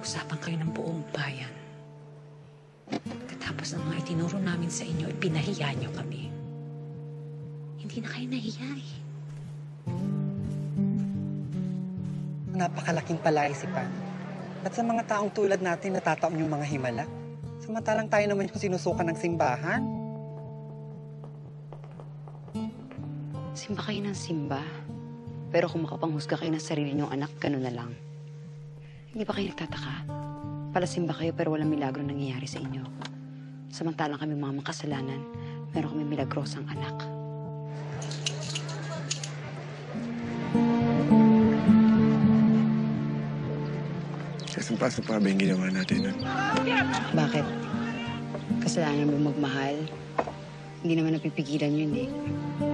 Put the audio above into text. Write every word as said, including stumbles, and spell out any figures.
Pinag-usapan kayo ng buong bayan. Pagkatapos ng mga itinuro namin sa inyo, ipinahiya niyo kami. Hindi na kayo nahiya eh. Napakalaking palaisipan. At sa mga taong tulad natin natataon yung mga himala. Samantalang tayo naman yung sinusukan ng simbahan. Simba kayo ng simba. Pero kung makapanghusga kayo ng sarili niyong anak, gano'n na lang. Hindi ba kayo nagtataka? Palasimba kayo pero walang milagro nangyayari sa inyo. Samantalang kami mga makasalanan, meron kami milagrosang anak. Kasang-pasang pa ba yung ginawa natin nun? Bakit? Kasalanan mo magmahal? Hindi naman napipigilan yun eh.